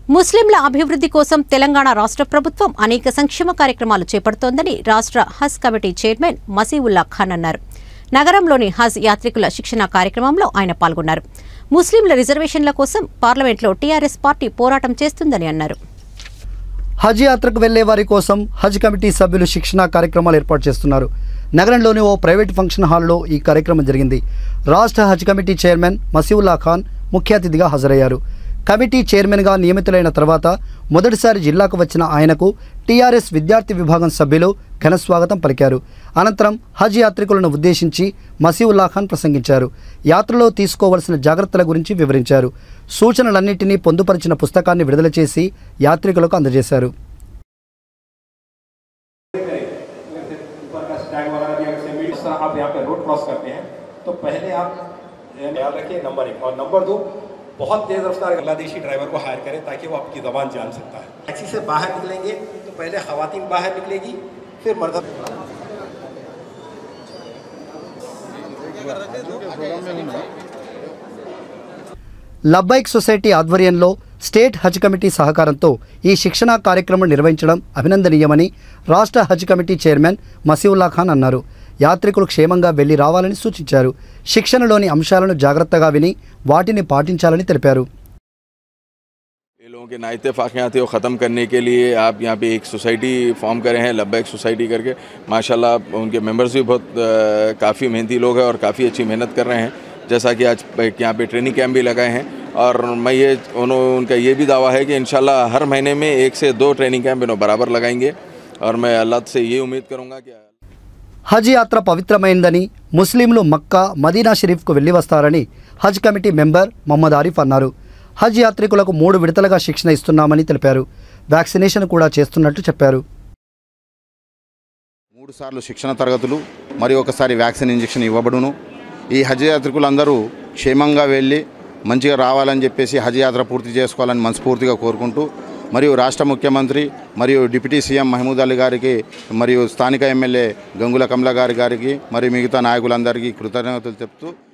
ముస్లింల అభివృద్ధి కోసం తెలంగాణ రాష్ట్ర ప్రభుత్వం అనేక సంక్షేమ కార్యక్రమాలు చేపడుతోందని రాష్ట్ర హజ్ కమిటీ చైర్మన్ మసీవుల్లా ఖాన్ అన్నారు. నగరంలోని హజ్ యాత్రికుల శిక్షణ కార్యక్రమంలో ఆయన పాల్గొన్నారు. ముస్లింల రిజర్వేషన్ల కోసం పార్లమెంట్లో టీఆర్ఎస్ పార్టీ పోరాటం చేస్తుందని అన్నారు. హజ్ యాత్రకు వెళ్లే వారి కోసం హజ్ కమిటీ సభ్యులు శిక్షణ కార్యక్రమాలు ఏర్పాటు చేస్తున్నారు. నగరంలోని ఓ ప్రైవేట్ ఫంక్షన్ హాల్లో ఈ కార్యక్రమం జరిగింది. రాష్ట్ర హజ్ కమిటీ చైర్మన్ మసీవుల్లా ఖాన్ ముఖ్య అతిథిగా హాజరయ్యారు. కమిటీ చైర్మన్గా నియమితులైన తర్వాత మొదటిసారి జిల్లాకు వచ్చిన ఆయనకు టీఆర్ఎస్ విద్యార్థి విభాగం సభ్యులు ఘనస్వాగతం పలికారు. అనంతరం హజ్ యాత్రికులను ఉద్దేశించి మసీవుల్లా ఖాన్ ప్రసంగించారు. యాత్రలో తీసుకోవాల్సిన జాగ్రత్తల గురించి వివరించారు. సూచనలన్నింటినీ పొందుపరిచిన పుస్తకాన్ని విడుదల చేసి యాత్రికులకు అందజేశారు. आप यहाँ पे रोड क्रॉस करते हैं तो पहले आप ख्याल रखिए नंबर 1 और नंबर 2 बहुत तेज रफ्तार बांग्लादेशी ड्राइवर को हायर करें ताकि वो आपकी ज़बान जान सकता है. टैक्सी से बाहर निकलेंगे तो पहले ख़वातीन बाहर निकलेगी फिर मर्द. లబ్బైక్ సొసైటీ ఆధ్వర్యంలో స్టేట్ హజ్ కమిటీ సహకారంతో ఈ శిక్షణా కార్యక్రమం నిర్వహించడం అభినందనీయమని రాష్ట్ర హజ్ కమిటీ చైర్మన్ మసీవుల్లా ఖాన్ అన్నారు. యాత్రికులు క్షేమంగా వెళ్లి రావాలని సూచించారు. శిక్షణలోని అంశాలను జాగ్రత్తగా విని వాటిని పాటించాలని తెలిపారు. लोगों के नाइतफाकियात को ख़त्म करने के लिए आप यहाँ पे एक सोसाइटी फॉर्म करे हैं, लब्बैक सोसाइटी करके. माशाल्लाह उनके मेंबर्स भी बहुत काफ़ी मेहनती लोग हैं और काफ़ी अच्छी मेहनत कर रहे हैं. जैसा कि आज यहाँ पे ट्रेनिंग कैंप भी लगाए हैं और मैं उनका ये भी दावा है कि इंशाल्लाह हर महीने में 1 से 2 ट्रेनिंग कैंप इन्हों बराबर लगाएंगे और मैं अल्लाह से ये उम्मीद करूँगा कि హజ్ యాత్ర పవిత్రమైందని, ముస్లింలు మక్కా, మదీనా షరీఫ్కు వెళ్లి వస్తారని హజ్ కమిటీ మెంబర్ మహమ్మద్ ఆరిఫ్ అన్నారు. హజ్ యాత్రికులకు 3 విడతలుగా శిక్షణ ఇస్తున్నామని తెలిపారు. వ్యాక్సినేషన్ కూడా చేస్తున్నట్టు చెప్పారు. 3 సార్లు శిక్షణ తరగతులు మరియు ఒకసారి వ్యాక్సిన్ ఇంజెక్షన్ ఇవ్వబడును. ఈ హజ్ యాత్రికులందరూ క్షేమంగా వెళ్ళి మంచిగా రావాలని చెప్పేసి హజ్ యాత్ర పూర్తి చేసుకోవాలని మనస్ఫూర్తిగా కోరుకుంటూ మరియు రాష్ట్ర ముఖ్యమంత్రి మరియు డిప్యూటీ సీఎం మహమూద్ అలీ గారికి మరియు స్థానిక ఎమ్మెల్యే గంగుల కమల గారికి మరియు మిగతా నాయకులందరికీ కృతజ్ఞతలు చెప్తూ